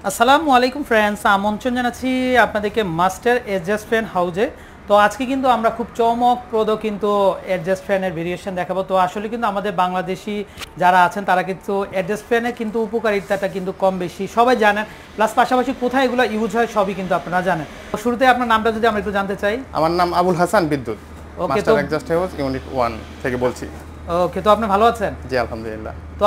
আসসালামু আলাইকুম ফ্রেন্ডস, আমন্ত্রণ জানাচ্ছি আপনাদেরকে মাস্টার অ্যাডজাস্ট ফ্যান হাউজে। তো আজকে কিন্তু আমরা খুব চমকপ্রদ কিন্তু অ্যাডজাস্ট ফ্যানের ভেরিয়েশন দেখাবো। তো আসলে কিন্তু আমাদের বাংলাদেশি যারা আছেন তারা কিন্তু অ্যাডজাস্ট ফ্যানের কিন্তু উপকারিতাটা কিন্তু কম বেশি সবাই জানেন, প্লাস পাশাপাশি কোথায় এগুলো ইউজ হয় সবই কিন্তু আপনারা জানেন। তো শুরুতে আপনার নামটা যদি আমরা একটু জানতে চাই। আমার নাম আবুল হাসান বিদ্যুৎ, মাস্টার অ্যাডজাস্ট হাউস ইউনিট 1 থেকে বলছি। ওকে, তো আপনি ভালো আছেন? জি আলহামদুলিল্লাহ। তো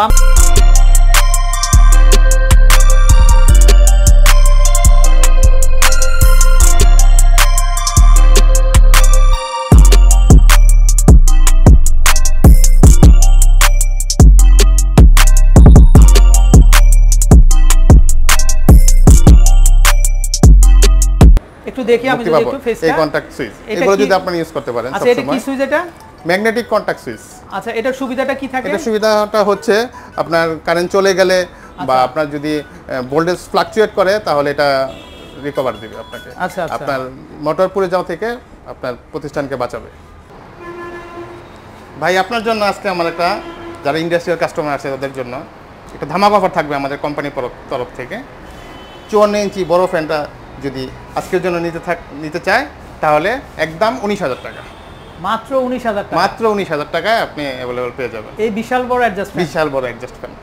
একটু দেখি আমি যদি একটু ফেসটা এই কন্টাক্ট সুইচ এগুলো যদি আপনি ইউজ করতে পারেন। আচ্ছা, এটা কি সুইচ? এটা ম্যাগনেটিক কন্টাক্ট সুইচ। আচ্ছা, এটার সুবিধাটা কি থাকে? এটার সুবিধাটা হচ্ছে আপনার কারেন্ট চলে গেলে বা আপনার যদি ভোল্টেজ ফ্লাকচুয়েট করে তাহলে এটা রিকভার দিবে আপনাকে। আচ্ছা, আপনার মোটর পুড়ে যাওয়া থেকে আপনার প্রতিষ্ঠানকে বাঁচাবে। ভাই আপনার জন্য আজকে আমার একটা যারা ইন্ডাস্ট্রিয়াল কাস্টমার আছে তাদের জন্য একটা ধামাকা অফার থাকবে আমাদের কোম্পানির তরফ থেকে। 54 ইঞ্চি বড় ফ্যানটা যদি আজকের জন্য নিতে চায় তাহলে একদম 19,000 টাকা। মাত্র 19,000 টাকা? মাত্র 19,000 টাকায় আপনি অ্যাভেলেবল পেয়ে যাবেন এই বিশাল বড় অ্যাডজাস্ট ফ্যান। বিশাল বড় অ্যাডজাস্ট ফ্যান।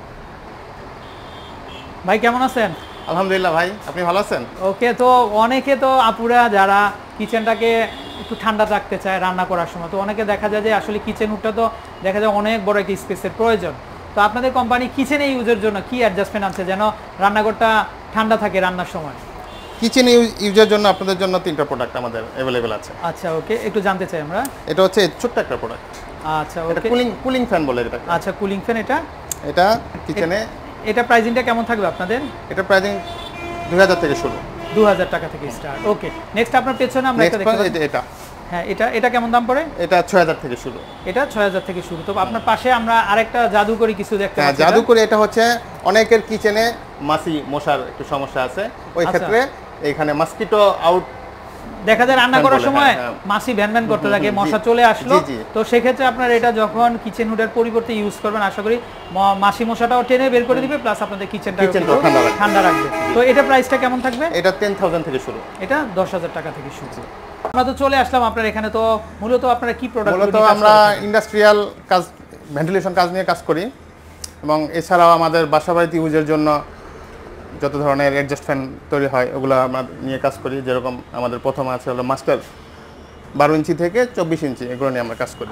ভাই কেমন আছেন? আলহামদুলিল্লাহ ভাই, আপনি ভালো আছেন? ওকে, তো অনেকে তো আপুরা যারা কিচেনটাকে একটু ঠান্ডা রাখতে চায় রান্না করার সময়, তো অনেকে দেখা যায় যে আসলে কিচেন হুডটা তো দেখা যায় অনেক বড় একটা স্পেসের প্রয়োজন। তো আপনাদের কোম্পানি কিচেনে ইউজের জন্য কি অ্যাডজাস্টমেন্ট আছে যেন রান্নাঘরটা ঠান্ডা থাকে রান্নার সময়? কিচেন ইউজের জন্য আপনাদের জন্য 3টা প্রোডাক্ট আমাদের अवेलेबल আছে। আচ্ছা, ওকে, একটু জানতে চাই আমরা। এটা হচ্ছে ছোট্ট একটা প্রোডাক্ট। আচ্ছা, এটা ওকে, কুলিং ফ্যান বলে এটা। আচ্ছা, কুলিং ফ্যান। এটা কিচেনে এটা প্রাইসিংটা কেমন থাকবে আপনাদের? এটা প্রাইসিং 2000 থেকে শুরু। 2000 টাকা থেকে স্টার্ট। ওকে, নেক্সট আপনার পেছনে আমরা একটা দেখতে পাচ্ছি। এটা হ্যাঁ, এটা কেমন দাম পড়ে? এটা 6000 থেকে শুরু। এটা 6000 থেকে শুরু। তো আপনার পাশে আমরা আরেকটা জাদুকরি কিছু দেখতে পাচ্ছি। হ্যাঁ, জাদুকরি। এটা হচ্ছে অনেকের কিচেনে মাছি মশার একটু সমস্যা আছে, ওই ক্ষেত্রে এখানে মসকিটো আউট দেখা যায় রান্না করার সময় মাছি ভ্যান করতে থাকে, মশা চলে আসলো, তো সেক্ষেত্রে আপনার এটা যখন কিচেন হুডের পরিবর্তে ইউজ করবেন আশা করি মাছি মশাটাও টেনে বের করে দিবে, প্লাস আপনাদের কিচেনটা ঠান্ডা রাখবে। তো এটা প্রাইসটা কেমন থাকবে? এটা 10,000 থেকে শুরু। এটা 10,000 টাকা থেকে শুরু। আমরা তো চলে আসলাম আপনার এখানে। তো মূলত আপনারা কি প্রোডাক্ট? মূলত আমরা ইন্ডাস্ট্রিয়াল কাজ, ভেন্টিলেশন কাজ নিয়ে কাজ করি, এবং এছাড়াও আমাদের বাসাবাড়িতে ইউজের জন্য যত ধরনের অ্যাডজাস্ট ফ্যান তৈরি হয় ওগুলো আমরা নিয়ে কাজ করি। যেরকম আমাদের প্রথম আছে হলো মাস্টার 12 ইঞ্চি থেকে 24 ইঞ্চি, এগুলো নিয়ে আমরা কাজ করি।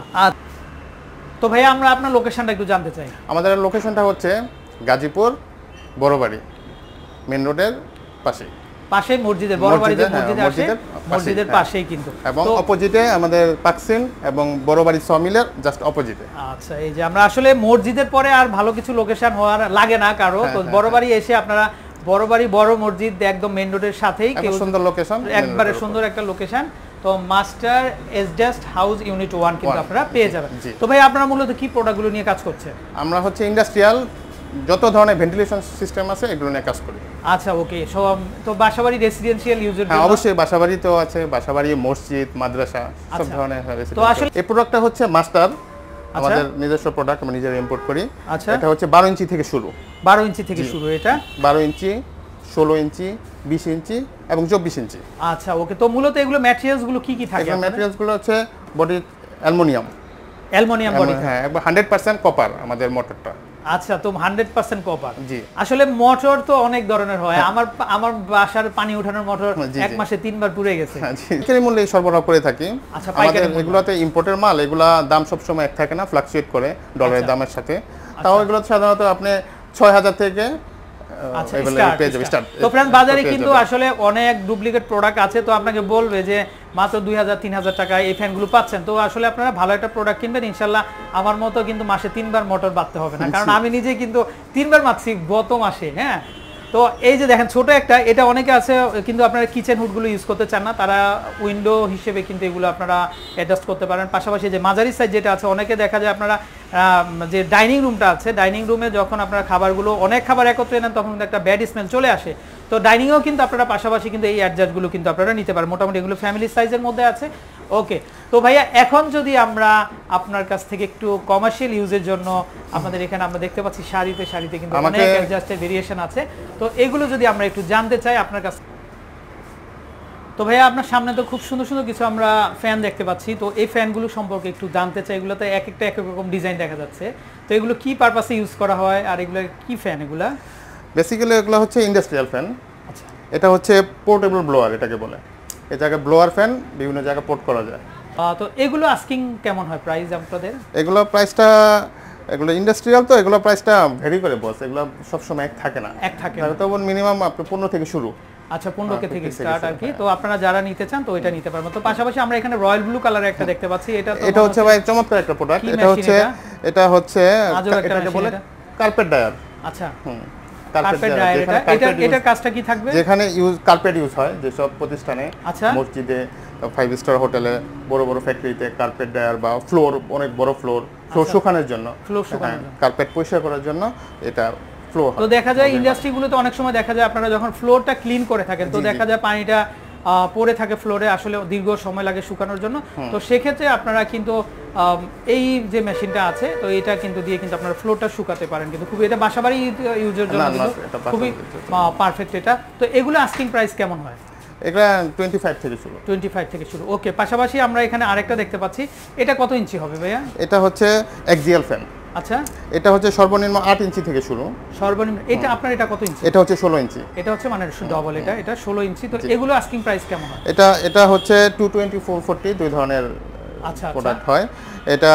তো ভাইয়া আমরা আপনার লোকেশনটা একটু জানতে চাই। আমাদের লোকেশনটা হচ্ছে গাজীপুর বড়বাড়ি মেন রোডের পাশে মসজিদের বড়বাড়ি যে মসজিদ আছে মসজিদের পাশেই কিন্তু, এবং অপোজিটে আমাদের পাকসিন এবং বড়বাড়ি সমিলের জাস্ট অপোজিটে। আচ্ছা, এই যে আমরা আসলে মসজিদের পরে আর ভালো কিছু লোকেশন হওয়ার লাগে না কারো। তো বড়বাড়ি এসে আপনারা বড়বাড়ি বড় মসজিদ একদম মেইন রোডের সাথেই, সুন্দর লোকেশন, একবারে সুন্দর একটা লোকেশন। তো মাস্টার অ্যাডজাস্ট হাউস ইউনিট 1 কিন্তু আপনারা পেয়ে যাবেন। তো ভাই আপনারা মূলত কি প্রোডাক্টগুলো নিয়ে কাজ করছেন? আমরা হচ্ছে ইন্ডাস্ট্রিয়াল যত ধরনের ভেন্টিলেশন সিস্টেম আছে এগুলো নিয়ে কাজ করি। আচ্ছা, ওকে। সব তো বাসাবাড়ি রেসিডেন্সিয়াল ইউজের জন্য? হ্যাঁ, অবশ্যই বাসাবাড়ি তো আছে, বাসাবাড়ি, মসজিদ, মাদ্রাসা সব ধরনের। তো আসলে এই প্রোডাক্টটা হচ্ছে মাস্টার, আমাদের নিজস্ব প্রোডাক্ট, আমরা নিজেরা ইম্পোর্ট করি। আচ্ছা, এটা হচ্ছে 12 ইঞ্চি থেকে শুরু। 12 ইঞ্চি থেকে শুরু। এটা 12 ইঞ্চি, 16 ইঞ্চি, 20 ইঞ্চি এবং 24 ইঞ্চি। আচ্ছা, ওকে। তো মূলত এগুলো ম্যাটেরিয়ালস গুলো কি থাকে? এগুলো ম্যাটেরিয়ালস গুলো হচ্ছে বডি অ্যালুমিনিয়াম বডি। হ্যাঁ, একবার 100% কপার আমাদের মোটরটা। আচ্ছা, তো 100% কপার। জি। আসলে মোটর তো অনেক ধরনের হয়। আমার বাসার পানি ওঠানোর মোটর এক মাসে 3 বার পুড়ে গেছে। পাইকারি মূল্যে সরবরাহ করে থাকি। আচ্ছা, পাইকারি। এগুলোতে ইম্পোর্টের মাল, এগুলা দাম সব সময় এক থাকে না, ফ্লাকচুয়েট করে ডলারের দামের সাথে। তাও এগুলো সাধারণত আপনি 6,000 থেকে তো ফ্রেন্ডস, বাজারে কিন্তু আসলে অনেক ডুপ্লিকেট প্রোডাক্ট আছে। তো আপনাকে বলবে যে মাত্র 2,000-3,000 টাকায় এই ফ্যানগুলো পাচ্ছেন। তো আসলে আপনারা ভালো একটা প্রোডাক্ট কিনবেন, ইনশাল্লাহ আমার মতো কিন্তু মাসে 3 বার মোটর বাঁধতে হবে না, কারণ আমি নিজে কিন্তু 3 বার মারছি গত মাসে। হ্যাঁ, তো এই যে দেখেন ছোট একটা, এটা অনেকে আছে কিন্তু আপনারা কিচেন হুডগুলো ইউজ করতে চান না, তারা উইন্ডো হিসেবে কিন্তু এগুলো আপনারা অ্যাডজাস্ট করতে পারেন। পাশাপাশি যে মাঝারি সাইজ যেটা আছে, অনেকে দেখা যায় আপনারা যে ডাইনিং রুমটা আছে, ডাইনিং রুমে যখন আপনারা খাবারগুলো অনেক খাবার একত্রে নেন তখন কিন্তু একটা ব্যাড স্মেল চলে আসে। তো ডাইনিংয়েও কিন্তু আপনারা পাশাপাশি কিন্তু এই অ্যাডজাস্টগুলো কিন্তু আপনারা নিতে পারেন। মোটামুটি এগুলো ফ্যামিলি সাইজের মধ্যে আছে। ওকে, তো ভাইয়া এখন যদি আমরা আপনার কাছ থেকে একটু কমার্শিয়াল ইউজের জন্য আপনাদের এখানে আমরা দেখতে পাচ্ছি শাড়িতে কিন্তু অনেক অ্যাডজাস্টের ভেরিয়েশন আছে, তো এগুলো যদি আমরা একটু জানতে চাই আপনার কাছে। তো ভাইয়া আপনার সামনে তো খুব সুন্দর সুন্দর কিছু আমরা ফ্যান দেখতে পাচ্ছি, তো এই ফ্যানগুলো সম্পর্কে একটু জানতে চাই। এগুলোতে এক একটা এক এক রকম ডিজাইন দেখা যাচ্ছে, তো এগুলো কি পারপাসে ইউজ করা হয় আর এগুলো কি ফ্যান? এগুলা বেসিক্যালি এগুলো হচ্ছে ইন্ডাস্ট্রিয়াল ফ্যান। আচ্ছা, এটা হচ্ছে পোর্টেবল ব্লোয়ার এটাকে বলে। এই জায়গায় ব্লোয়ার ফ্যান বিভিন্ন জায়গায় পোর্ট করা যায়। তো এগুলো আস্কিং কেমন হয় প্রাইস আপনাদের? এগুলো প্রাইসটা, এগুলো ইন্ডাস্ট্রিয়াল তো এগুলো প্রাইসটা ভেরি করে বস, এগুলো সবসময় এক থাকে না, তবে মিনিমাম আপনি 15 থেকে শুরু। আচ্ছা, 15 থেকে স্টার্ট আর কি। তো আপনারা যারা নিতে চান তো এটা নিতে পারবেন। তো পাশাপাশি আমরা এখানে রয়্যাল ব্লু কালারের একটা দেখতে পাচ্ছি, এটা হচ্ছে ভাই চমৎকার একটা প্রোডাক্ট। এটা হচ্ছে এটাকে বলে কার্পেট ড্রায়ার। আচ্ছা, কার্পেট ড্রায়ার, এটার কাজটা কি থাকবে? যেখানে কার্পেট ইউজ হয় যেসব প্রতিষ্ঠানে, মসজিদে, 5 স্টার হোটেলে, বড় বড় ফ্যাক্টরিতে কার্পেট ড্রায়ার বা ফ্লোর, অনেক বড় ফ্লোর শুকানোর জন্য, কার্পেট পরিষ্কার করার জন্য এটা ফ্লোর। তো দেখা যায় ইন্ডাস্ট্রিগুলোতে অনেক সময় দেখা যায় আপনারা যখন ফ্লোরটা ক্লিন করে থাকেন তো দেখা যায় পানিটা পড়ে থাকে ফ্লোরে, আসলে দীর্ঘ সময় লাগে শুকানোর জন্য। তো সেক্ষেত্রে আপনারা কিন্তু এই যে মেশিনটা আছে তো এটা কিন্তু দিয়ে কিন্তু আপনারা ফ্লোরটা শুকাতে পারেন, কিন্তু খুবই এটা বাসাবাড়ি ইউজের জন্য খুবই পারফেক্ট এটা। তো এগুলো আস্কিং প্রাইস কেমন হয়? এটা 25 থেকে শুরু। 25 থেকে শুরু, ওকে। পাশাপাশি আমরা এখানে আরেকটা দেখতে পাচ্ছি, এটা কত ইঞ্চি হবে ভাইয়া? এটা হচ্ছে এক্সিয়াল ফ্যান। আচ্ছা, এটা হচ্ছে সর্বনিম্ন 8 ইঞ্চি থেকে শুরু। সর্বনিম্ন এটা আপনার এটা কত ইঞ্চি? এটা হচ্ছে 16 ইঞ্চি। এটা হচ্ছে মানে ডবল, এটা 16 ইঞ্চি। তো এগুলো আস্কিং প্রাইস কেমন হয়? এটা হচ্ছে 220 440 দুই ধরনের প্রোডাক্ট হয়। এটা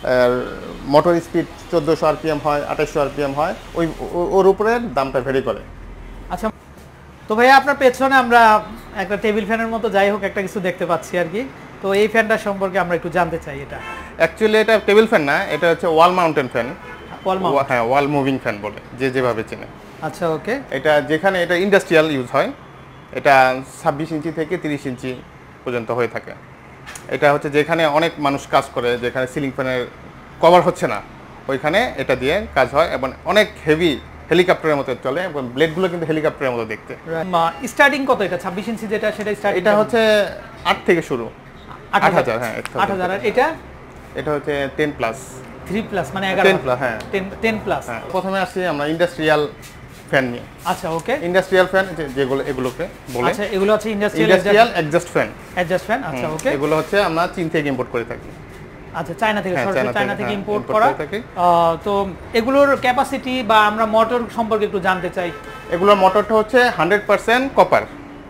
মোটর স্পিড 1400 আরপিএম হয়, 2800 আরপিএম হয়, ওর উপরে দামটা ভেরি করে। আচ্ছা, তো ভাইয়া আপনার পেছনে আমরা একটা টেবিল ফ্যানের মতো যাই হোক একটা কিছু দেখতে পাচ্ছি আর কি, তো এই ফ্যানটা সম্পর্কে আমরা একটু জানতে চাই। এটা অ্যাকচুয়ালি এটা টেবিল ফ্যান না, এটা হচ্ছে ওয়াল মাউন্টেন ফ্যান। হ্যাঁ, ওয়াল মুভিং ফ্যান বলে যেভাবে চেনে। আচ্ছা, ওকে। এটা যেখানে এটা ইন্ডাস্ট্রিয়াল ইউজ হয়, এটা 26 ইঞ্চি থেকে 30 ইঞ্চি পর্যন্ত হয়ে থাকে। এটা হচ্ছে যেখানে অনেক মানুষ কাজ করে, যেখানে সিলিং ফ্যানের কভার হচ্ছে না, ওইখানে এটা দিয়ে কাজ হয় এবং অনেক হেভি হেলিকপ্টারের মতো চলে এবং ব্লেডগুলো কিন্তু হেলিকপ্টারের মতো দেখতে। স্টার্টিং কত এটা? 26 ইঞ্চি যেটা সেটা স্টার্ট, এটা হচ্ছে 8 থেকে শুরু, 8000। হ্যাঁ, 8000। আর এটা হচ্ছে 10 প্লাস, 3 প্লাস মানে 11 10 প্লাস। হ্যাঁ, 10 প্লাস। প্রথমে আসছি আমরা ইন্ডাস্ট্রিয়াল ফ্যান নিয়ে। আচ্ছা, ওকে। ইন্ডাস্ট্রিয়াল ফ্যান যেগুলো এগুলোকে বলে, আচ্ছা, এগুলো হচ্ছে ইন্ডাস্ট্রিয়াল অ্যাডজাস্ট ফ্যান। আচ্ছা, ওকে। এগুলো হচ্ছে আমরা চীন থেকে ইম্পোর্ট করে থাকি। আচ্ছা, চায়না থেকে ইম্পোর্ট করা। তো এগুলোর ক্যাপাসিটি বা আমরা মোটর সম্পর্কে একটু জানতে চাই। এগুলোর মোটরটা হচ্ছে 100% কপার।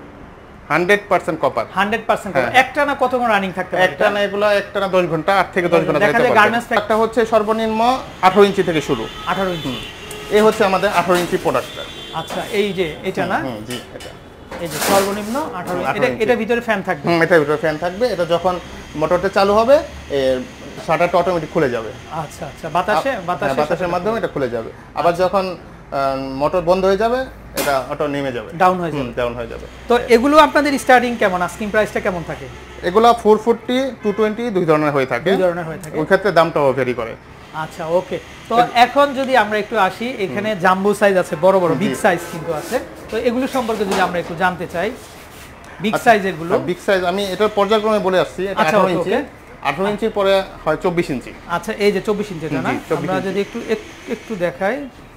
100% কপার। একটানা কতক্ষণ রানিং থাকতে পারে? একটানা 10 ঘন্টা, 8 থেকে 10 ঘন্টা দেখা যায়। গার্মেন্টস একটা হচ্ছে সর্বনিম্ন 18 ইঞ্চি থেকে শুরু। 18 ইঞ্চি। এই হচ্ছে আমাদের 18 ইঞ্চি প্রোডাক্টটা। আচ্ছা, এই যে এটা না? জি, এটা। এই যে সর্বনিম্ন 18 ইঞ্চি। এটা ভিতরে ফ্যান থাকবে? এটার ভিতরে ফ্যান থাকবে। এটা যখন মোটরটা চালু হবে শাটারটা অটোমেটিক খুলে যাবে। আচ্ছা, বাতাসের মাধ্যমে এটা খুলে যাবে। আবার যখন মোটর বন্ধ হয়ে যাবে এটা অটো নেমে যাবে, ডাউন হয়ে যাবে। তো এগুলো আপনাদের স্টার্টিং কেমন, আস্কিং প্রাইসটা কেমন থাকে? এগুলো 440 220 দুই ধরনের হয়ে থাকে। ওই ক্ষেত্রে দামটাও ভেরি করে। আচ্ছা, ওকে। তো এখন যদি আমরা একটু আসি, এখানে জাম্বো সাইজ আছে, বড় বিগ সাইজ কিন্তু আছে, তো এগুলো সম্পর্কে যদি আমরা একটু জানতে চাই। বিগ সাইজের গুলো, বিগ সাইজ আমি এটার পর্যায়ক্রমে বলে আসছি। এটা 18 ইঞ্চি, 18 ইঞ্চির পরে হয় 24 ইঞ্চি। আচ্ছা, এই যে 24 ইঞ্চি এটা না? আমরা যদি একটু দেখাই,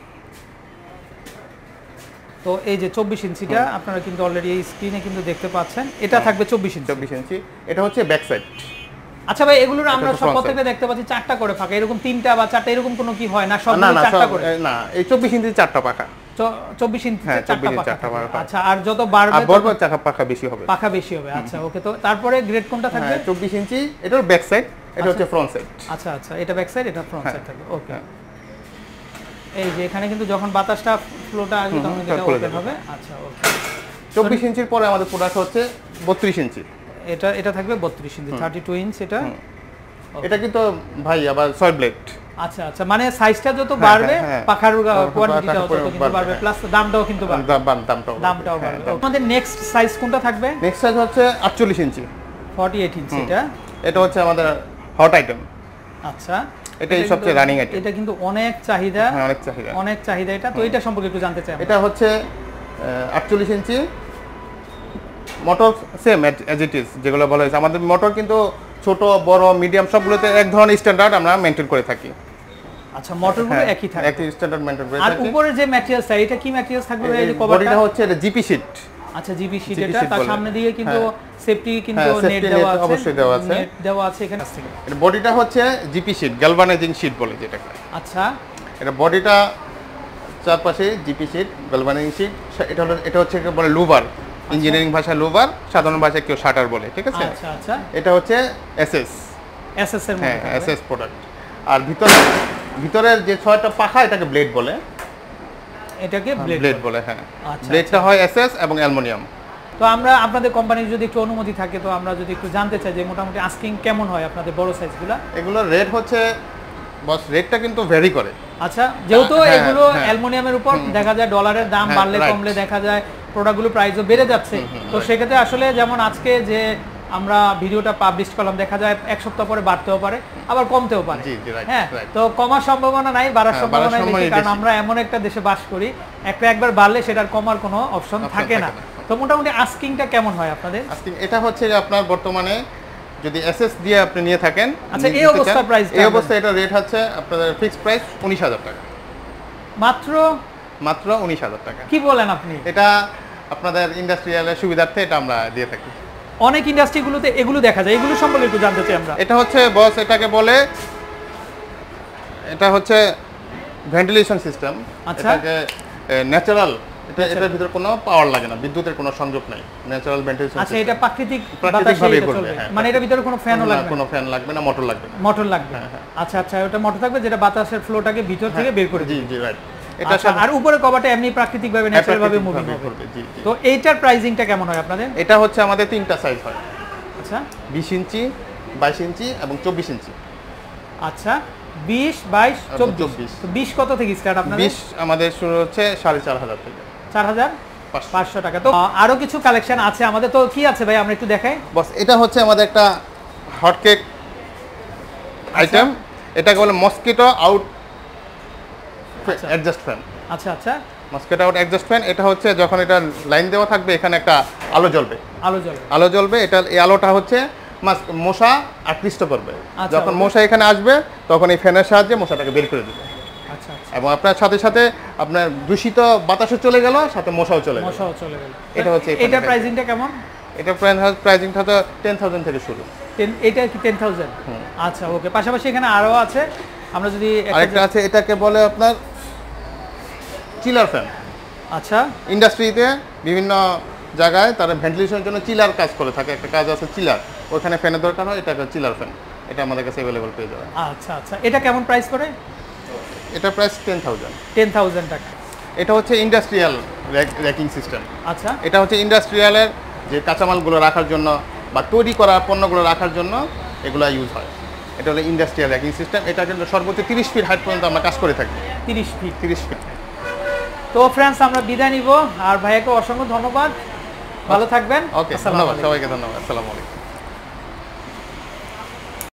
তো এই যে 24 ইঞ্চিটা আপনারা কিন্তু অলরেডি এই স্ক্রিনে কিন্তু দেখতে পাচ্ছেন, এটা থাকবে 24 ইঞ্চি। এটা হচ্ছে ব্যাক সাইড। আচ্ছা ভাই, এগুলোর আমরা সব প্রত্যেকটা দেখতে পাচ্ছি 4টা করে পাখা, এরকম 3টা বা 4টা এরকম কোনো কি হয় না? সবগুলো 4টা করে? না, এই 24 ইঞ্চি 4টা পাখা। 24 ইঞ্চি 4টা পাখা। আচ্ছা, আর যত বাড়বে পাখা বেশি হবে। আচ্ছা, ওকে। তো তারপরে গ্রেড কোনটা থাকবে? 24 ইঞ্চি, এটার ব্যাক সাইড, এটা হচ্ছে ফ্রন্ট সাইড। আচ্ছা, এটা ব্যাক সাইড, এটা ফ্রন্ট সাইড থাকবে, ওকে। এই যে এখানে কিন্তু যখন বাতাসটা ফ্লোটা আসবে তখন এটা ওপেন হবে। আচ্ছা, ওকে। 24 ইঞ্চির পরে আমাদের প্রোডাক্ট হচ্ছে 32 ইঞ্চি। এটা থাকবে 32 ইঞ্চি, 32 ইঞ্চ এটা। এটা কিন্তু ভাই আবার 6 ব্লেড। আচ্ছা, মানে সাইজটা যত বাড়বে পাখার কোয়ান্টিটিটাও তত কিন্তু বাড়বে, প্লাস দামটাও কিন্তু বাড়বে। দামটাও বাড়বে। আমাদের নেক্সট সাইজ কোনটা থাকবে? নেক্সট সাইজ হচ্ছে 48 ইঞ্চি, 48 ইঞ্চি। এটা হচ্ছে আমাদের হট আইটেম। আচ্ছা, এটাই সবচেয়ে রানিং আইটেম। এটা কিন্তু অনেক চাহিদা, অনেক চাহিদা এটা। তো এটা সম্পর্কে একটু জানতে চাই। এটা হচ্ছে 48 inch, motor same as it is যেগুলো বলা হয়েছে, আমাদের মোটর কিন্তু ছোট বড় মিডিয়াম সবগুলোতে এক ধরনের স্ট্যান্ডার্ড আমরা মেনটেন করে থাকি। আচ্ছা, মোটরগুলো একই থাকে, একই স্ট্যান্ডার্ড মেনটেন করে আর থাকি। উপরে যে ম্যাটেরিয়ালস এটা কি ম্যাটেরিয়ালস থাকবে এই যে কভারটা? বডিটা হচ্ছে এটা জিপি শীট। আচ্ছা, জিপি শীট, এটা তার সামনে দিয়ে কিন্তু সেফটি কিন্তু নেট নেট দেওয়া আছে, অবশ্যই দেওয়া আছে, নেট দেওয়া আছে এখানে। এটা বডিটা হচ্ছে জিপি শীট, গ্যালভানাইজিং শীট বলে যেটাকে। আচ্ছা, এটা বডিটা চারপাশে জিপি শীট, গ্যালভানাইজিং শীট। এটা হচ্ছে বলে লুবার, ইঞ্জিনিয়ারিং ভাষায় লুবার, সাধারণ ভাষায় কেউ শাটার বলে, ঠিক আছে? আচ্ছা আচ্ছা, এটা হচ্ছে এসএস এর মধ্যে এসএস প্রোডাক্ট। আর ভিতরের যে 6টা পাখা এটাকে ব্লেড বলে, এটাকে ব্লেড বলে। হ্যাঁ, আচ্ছা, ব্লেডটা হয় এসএস এবং অ্যালুমিনিয়াম। তো আমরা আপনাদের কোম্পানির যদি একটু অনুমতি থাকে তো আমরা যদি একটু জানতে চাই যে মোটামুটি আস্কিং কেমন হয় আপনাদের বড় সাইজগুলো? এগুলোর রেট হচ্ছে বস, রেটটা কিন্তু ভ্যারি করে। আচ্ছা, যেহেতু এগুলো অ্যালুমিনিয়ামের উপর দেখা যায় ডলারের দাম বাড়লে কমলে দেখা যায় প্রোডাক্টগুলো প্রাইসও বেড়ে যাচ্ছে, তো সেক্ষেত্রে আসলে যেমন আজকে যে আমরা ভিডিওটা পাবলিশ করলাম দেখা যায় এক সপ্তাহ পরে বাড়তেও পারে আবার কমতেও পারে। হ্যাঁ, তো কমার সম্ভাবনা নাই, বাড়ার সম্ভাবনা বেশি, কারণ আমরা এমন একটা দেশে বাস করি একবার বাড়লে সেটার কমার কোনো অপশন থাকে না। তো মোটামুটি আস্কিংটা কেমন হয় আপনাদের? আস্কিং এটা হচ্ছে যে আপনার বর্তমানে যদি এসএস দিয়ে আপনি নিয়ে থাকেন, আচ্ছা, এই অবস্থার প্রাইস, এই অবস্থায় এটা রেট হচ্ছে আপনাদের ফিক্সড প্রাইস 19,000 টাকা, মাত্র 19,000 টাকা। কি বলেন আপনি? এটা আপনাদের ইন্ডাস্ট্রিয়ালের সুবিধার্থে এটা আমরা দিয়ে থাকি। অনেক ইন্ডাস্ট্রিগুলোতে এগুলো দেখা যায়, এগুলো সম্পর্কে একটু জানতে চাই আমরা। এটা হচ্ছে বস, এটাকে বলে এটা হচ্ছে ভেন্টিলেশন সিস্টেম। আচ্ছা, এটাকে ন্যাচারাল, এটার ভিতর কোনো পাওয়ার লাগে না, বিদ্যুতের কোনো সংযোগ নাই, ন্যাচারাল ভেন্টিলেশন। আচ্ছা, এটা প্রাকৃতিক ভাবে চলবে, মানে এটার ভিতরে কোনো ফ্যানও লাগবে না? কোনো ফ্যান লাগবে না, মোটর লাগবে না। মোটর লাগবে, আচ্ছা আচ্ছা, ওটা মোটর থাকবে যেটা বাতাসের ফ্লোটাকে ভিতর থেকে বের করে দিবে। জি রাইট। এটা আর উপরে কভারটা এমনি প্রাকৃতিক ভাবে ন্যাচারাল ভাবে মুভিং করবে। জি। তো এইটার প্রাইসিংটা কেমন হয় আপনাদের? এটা হচ্ছে আমাদের 3টা সাইজ হয়। আচ্ছা, 20 ইঞ্চি, 22 ইঞ্চি এবং 24 ইঞ্চি। আচ্ছা, 20, 22, 24। তো 20 কত থেকে স্টার্ট আপনাদের? 20 আমাদের শুরু হচ্ছে 4,500 থেকে, 4,500 টাকা। তো আরো কিছু কালেকশন আছে আমাদের, তো কি আছে ভাই আমরা একটু দেখাই। বস, এটা হচ্ছে আমাদের একটা হট কেক আইটেম, এটাকে বলে মসকিটো আউট অ্যাডজাস্ট ফ্যান। আচ্ছা আচ্ছা, মসকিটো আউট অ্যাডজাস্ট ফ্যান। এটা হচ্ছে যখন এটা লাইন দেওয়া থাকবে এখানে একটা আলো জ্বলবে, আলো জ্বলবে। এটা এই আলোটা হচ্ছে মশা আকৃষ্ট করবে। যখন মশা এখানে আসবে তখন এই ফ্যানের সাহায্যে মশাটাকে বের করে দেবে। আচ্ছা আচ্ছা, এবং আপনার সাথে সাথে আপনার দূষিত বাতাসও চলে গেল, সাথে মশাও চলে গেল। এটা হচ্ছে, এটা প্রাইসিংটা কেমন? এটা প্রাইসিংটা তো 10,000 থেকে শুরু। এটা কি 10,000? আচ্ছা, ওকে। পাশাপাশি এখানে আরো আছে, আমরা যদি আরেকটা আছে, এটাকে বলে আপনার চিলার ফ্যান। আচ্ছা, ইন্ডাস্ট্রিতে বিভিন্ন জায়গায় তারা ভেন্টিলেশনের জন্য চিলার কাজ করে থাকে, একটা কাজ আছে চিলার, ওখানে ফ্যানের দরকার হয়, এটাকে চিলার ফ্যান। এটা আমাদের কাছে অ্যাভেলেবল পেয়ে যাবে। আচ্ছা আচ্ছা, এটা কেমন প্রাইস পড়ে? এটা প্রাইস 10,000 টাকা। এটা হচ্ছে ইন্ডাস্ট্রিয়াল র্যাকিং সিস্টেম। আচ্ছা, এটা হচ্ছে ইন্ডাস্ট্রিয়ালের যে কাঁচামালগুলো রাখার জন্য বা তৈরি করা পণ্যগুলো রাখার জন্য এগুলো ইউজ হয়। এটা হলো ইন্ডাস্ট্রিয়াল র্যাকিং সিস্টেম। এটা কিন্তু সর্বোচ্চ 30 ফিট হাইট পর্যন্ত আমরা কাজ করে থাকি। 30 ফিট। তো ফ্রেন্ডস, আমরা বিদায় নিব, আর ভাইয়াকে অসংখ্য ধন্যবাদ, ভালো থাকবেন। ওকে, ধন্যবাদ সবাইকে, ধন্যবাদ, আসসালামু আলাইকুম।